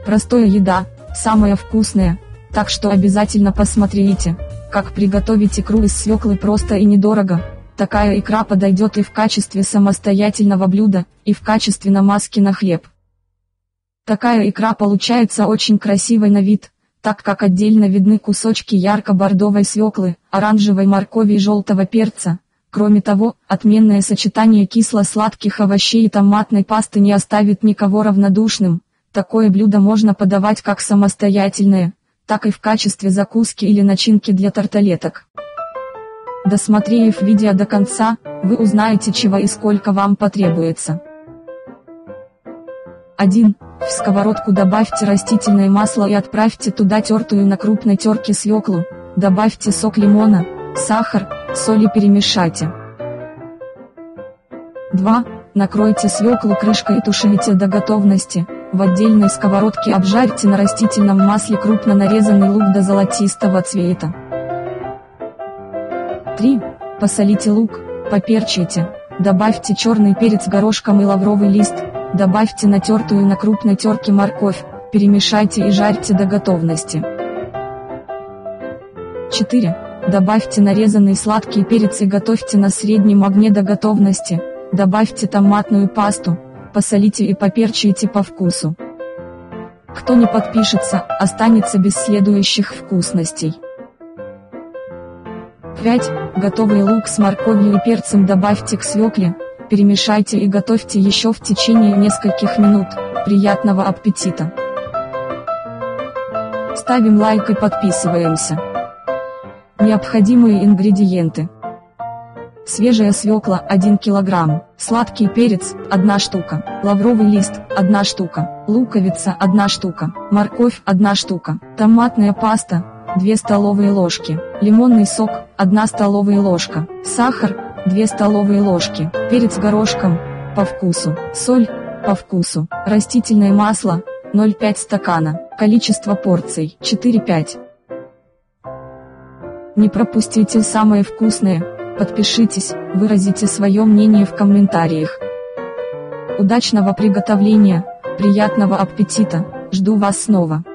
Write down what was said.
Простая еда, самая вкусная, так что обязательно посмотрите, как приготовить икру из свеклы просто и недорого. Такая икра подойдет и в качестве самостоятельного блюда, и в качестве намазки на хлеб. Такая икра получается очень красивой на вид, так как отдельно видны кусочки ярко-бордовой свеклы, оранжевой моркови и желтого перца. Кроме того, отменное сочетание кисло-сладких овощей и томатной пасты не оставит никого равнодушным. Такое блюдо можно подавать как самостоятельное, так и в качестве закуски или начинки для тарталеток. Досмотрев видео до конца, вы узнаете, чего и сколько вам потребуется. 1. В сковородку добавьте растительное масло и отправьте туда тертую на крупной терке свеклу, добавьте сок лимона, сахар, соль и перемешайте. 2. Накройте свеклу крышкой и тушите до готовности. В отдельной сковородке обжарьте на растительном масле крупно нарезанный лук до золотистого цвета. 3. Посолите лук, поперчите, добавьте черный перец горошком и лавровый лист, добавьте натертую на крупной терке морковь, перемешайте и жарьте до готовности. 4. Добавьте нарезанный сладкий перец и готовьте на среднем огне до готовности, добавьте томатную пасту, посолите и поперчите по вкусу. Кто не подпишется, останется без следующих вкусностей. 5. Готовый лук с морковью и перцем добавьте к свекле, перемешайте и готовьте еще в течение нескольких минут. Приятного аппетита! Ставим лайк и подписываемся. Необходимые ингредиенты. Свежая свекла 1 кг, сладкий перец 1 штука, лавровый лист 1 штука, луковица 1 штука, морковь 1 штука, томатная паста 2 столовые ложки, лимонный сок 1 столовая ложка, сахар 2 столовые ложки, перец горошком по вкусу, соль по вкусу, растительное масло 0,5 стакана, количество порций 4-5. Не пропустите самое вкусное. Подпишитесь, выразите свое мнение в комментариях. Удачного приготовления, приятного аппетита, жду вас снова.